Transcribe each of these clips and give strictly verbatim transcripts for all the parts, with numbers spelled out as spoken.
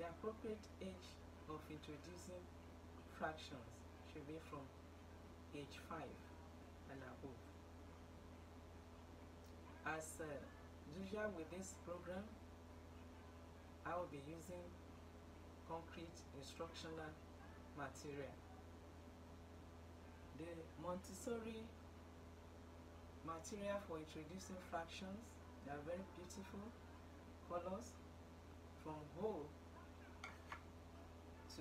The appropriate age of introducing fractions should be from age five and above. As uh, usual with this program, I will be using concrete instructional material. The Montessori material for introducing fractions, they are very beautiful colors, from whole to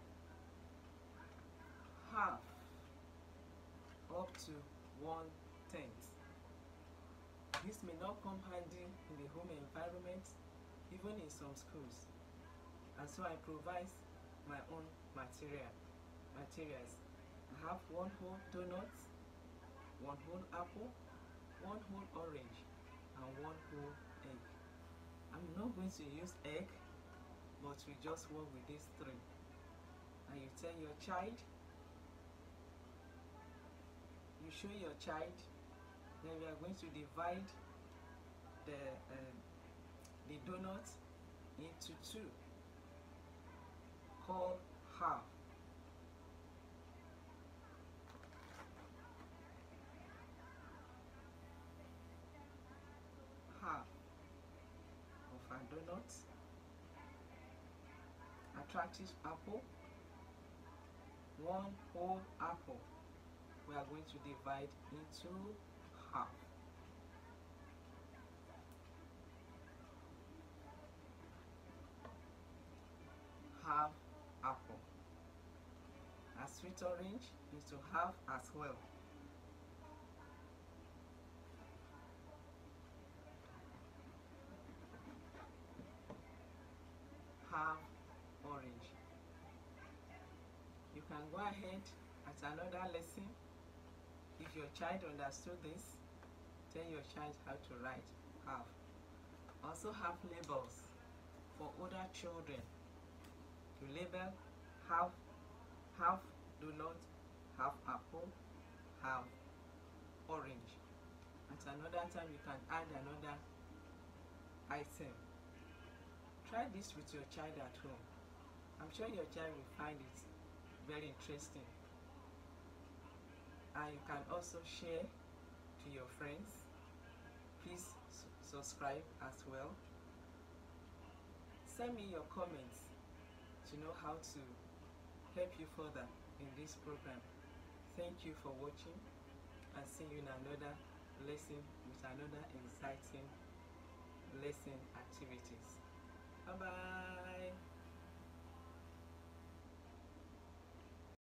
half up to one tenth. This may not come handy in the home environment, even in some schools, and so I provide my own material materials. I have one whole donut, one whole apple, one whole orange, and one whole egg. I'm not going to use egg, but we just work with these three. And you tell your child, you show your child, then we are going to divide the um, the donut into two, called half. Half of a donut, attractive apple, one whole apple. We are going to divide into half. Half apple. A sweet orange is to have as well. Half orange. You can go ahead at another lesson. If your child understood this, tell your child how to write half. Also have labels for older children to label half, half donut, half apple, half orange. At another time you can add another item. Try this with your child at home. I'm sure your child will find it very interesting. And you can also share to your friends. Please subscribe as well. Send me your comments to know how to help you further in this program. Thank you for watching, and see you in another lesson with another exciting lesson activities.